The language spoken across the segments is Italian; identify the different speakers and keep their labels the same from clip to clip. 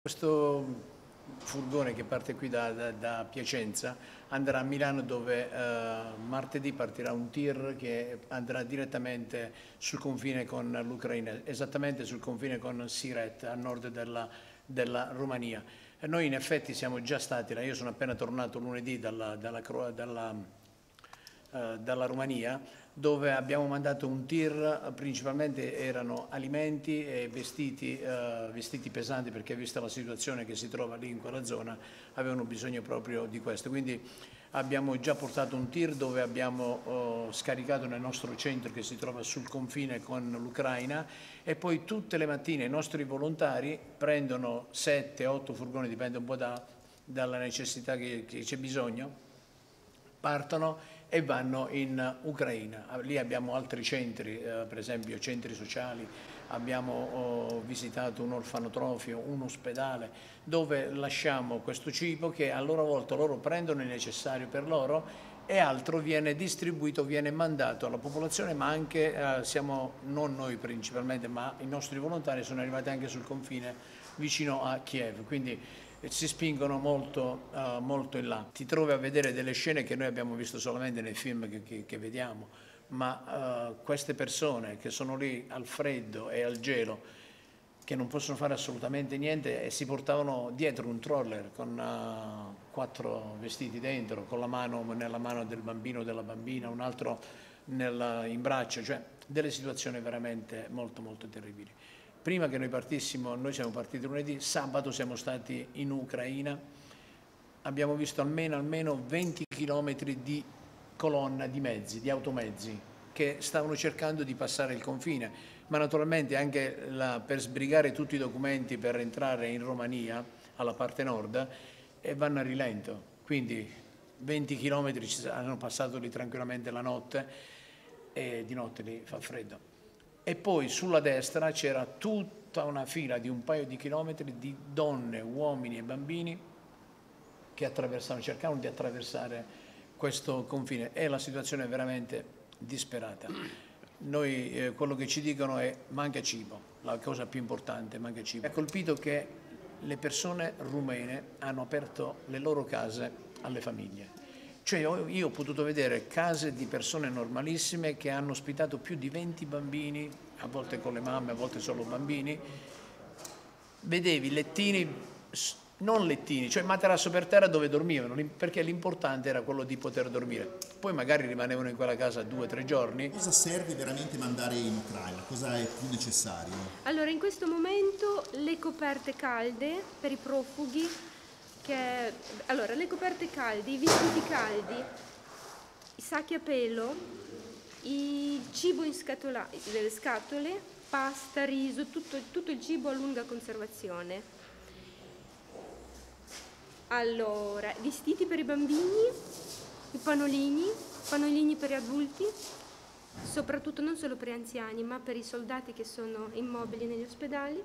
Speaker 1: Questo furgone che parte qui da Piacenza andrà a Milano dove martedì partirà un tir che andrà direttamente sul confine con l'Ucraina, esattamente sul confine con Siret, a nord della Romania. E noi in effetti siamo già stati là, io sono appena tornato lunedì dalla Romania, dove abbiamo mandato un tir, principalmente erano alimenti e vestiti pesanti, perché vista la situazione che si trova lì in quella zona avevano bisogno proprio di questo. Quindi abbiamo già portato un tir dove abbiamo scaricato nel nostro centro che si trova sul confine con l'Ucraina, e poi tutte le mattine i nostri volontari prendono 7-8 furgoni, dipende un po' dalla necessità che c'è bisogno, partono e vanno in Ucraina. Lì abbiamo altri centri, per esempio centri sociali, abbiamo visitato un orfanotrofio, un ospedale, dove lasciamo questo cibo che a loro volta loro prendono il necessario per loro e altro viene distribuito, viene mandato alla popolazione, ma anche, non noi principalmente, ma i nostri volontari sono arrivati anche sul confine vicino a Kiev, quindi si spingono molto, molto in là. Ti trovi a vedere delle scene che noi abbiamo visto solamente nei film che vediamo, ma queste persone che sono lì al freddo e al gelo, che non possono fare assolutamente niente, e si portavano dietro un troller con 4 vestiti dentro, con la mano nella mano del bambino o della bambina, un altro in braccio, cioè delle situazioni veramente molto molto terribili. Prima che noi partissimo, noi siamo partiti lunedì, sabato siamo stati in Ucraina, abbiamo visto almeno 20 chilometri di colonna di mezzi, di automezzi, che stavano cercando di passare il confine, ma naturalmente anche per sbrigare tutti i documenti per entrare in Romania, alla parte nord, e vanno a rilento. Quindi 20 chilometri hanno passato lì tranquillamente la notte, e di notte lì fa freddo. E poi sulla destra c'era tutta una fila di un paio di chilometri di donne, uomini e bambini che cercavano di attraversare questo confine, e la situazione è veramente disperata. Noi quello che ci dicono è: manca cibo, la cosa più importante, manca cibo. Mi ha colpito che le persone rumene hanno aperto le loro case alle famiglie. Cioè io ho potuto vedere case di persone normalissime che hanno ospitato più di 20 bambini, a volte con le mamme, a volte solo bambini. Vedevi lettini, non lettini, cioè materasso per terra dove dormivano, perché l'importante era quello di poter dormire. Poi magari rimanevano in quella casa 2 o 3 giorni.
Speaker 2: Cosa serve veramente mandare in Ucraina? Cosa è più necessario?
Speaker 3: Allora, in questo momento le coperte calde per i profughi, allora, le coperte calde, i vestiti caldi, i sacchi a pelo, il cibo delle scatole, pasta, riso, tutto il cibo a lunga conservazione. Allora, vestiti per i bambini, i pannolini per gli adulti, soprattutto non solo per gli anziani, ma per i soldati che sono immobili negli ospedali.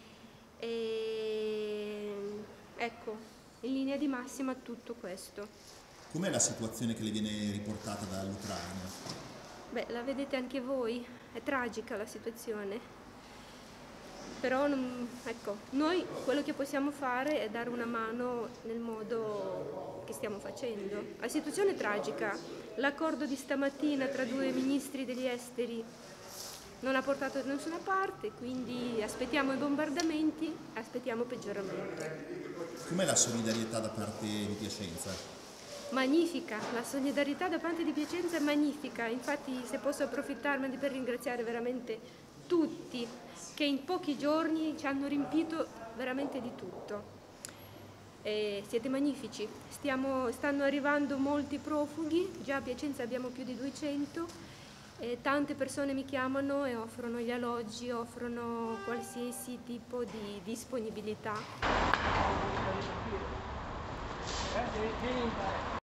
Speaker 3: Ecco, in linea di massima tutto questo.
Speaker 2: Com'è la situazione che le viene riportata dall'Ucraina?
Speaker 3: Beh, la vedete anche voi, è tragica la situazione. Però, ecco, noi quello che possiamo fare è dare una mano nel modo che stiamo facendo. La situazione è tragica. L'accordo di stamattina tra 2 ministri degli esteri non ha portato da nessuna parte, quindi aspettiamo i bombardamenti, aspettiamo peggioramenti.
Speaker 2: Com'è la solidarietà da parte di Piacenza?
Speaker 3: Magnifica, la solidarietà da parte di Piacenza è magnifica, infatti se posso approfittarmene per ringraziare veramente tutti che in pochi giorni ci hanno riempito veramente di tutto. Siete magnifici, stanno arrivando molti profughi, già a Piacenza abbiamo più di 200, e tante persone mi chiamano e offrono gli alloggi, offrono qualsiasi tipo di disponibilità.